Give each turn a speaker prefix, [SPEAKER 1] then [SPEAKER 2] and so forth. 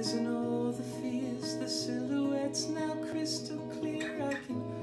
[SPEAKER 1] tears and all the fears, the silhouettes now crystal clear. I can